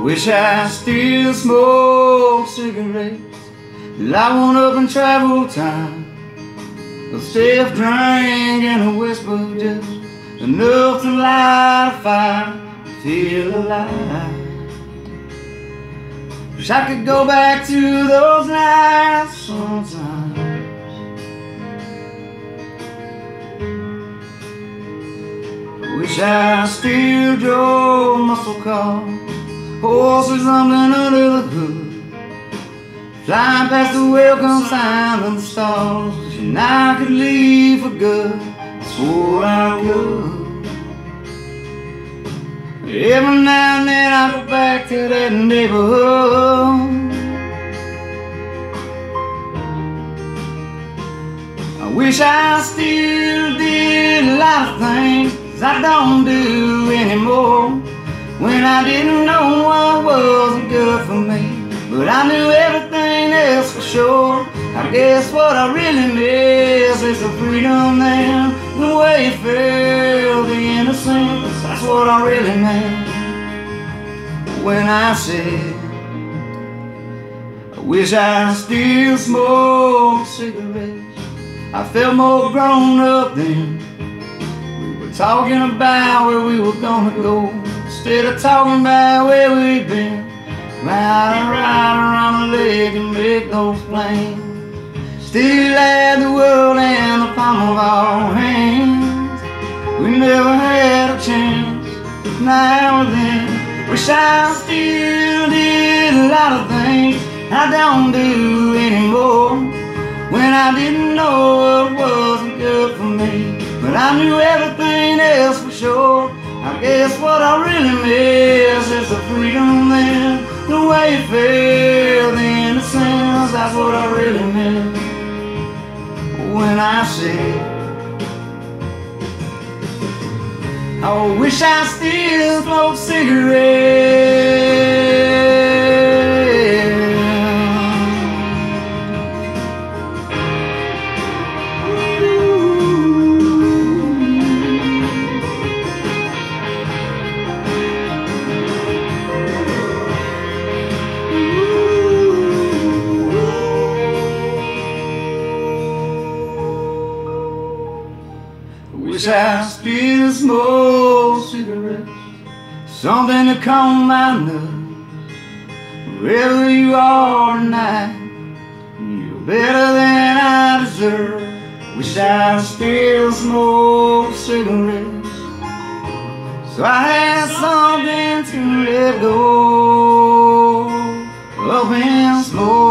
Wish I still smoked cigarettes, light one up in travel time. A stiff drink and a whisper, just enough to light a fire, feel alive. Wish I could go back to those nights sometimes. Wish I still drove muscle cars, horses rumbling under the hood, flying past the welcome sign of the stars. And I could leave for good, I swore I could. Every now and then I go back to that neighborhood. I wish I still did a lot of things I don't do anymore. When I didn't know what wasn't good for me, but I knew everything else for sure. I guess what I really miss is the freedom and the way it felt, the innocence. That's what I really meant when I said I wish I still smoked cigarettes. I felt more grown up then. We were talking about where we were gonna go, instead of talking about where we've been. Ride around the lake and make those plans. Still had the world in the palm of our hands. We never had a chance, but now and then wish I still did a lot of things I don't do anymore. When I didn't know what wasn't good for me, but I knew everything else for sure. I guess what I really miss is the freedom and the way it felt, the innocence. That's what I really meant when I said I wish I still smoked cigarettes. Wish I still smoke cigarettes, something to calm my nerves. Wherever you are tonight, you're better than I deserve. Wish I still smoke cigarettes, so I had something to let go of and smoke.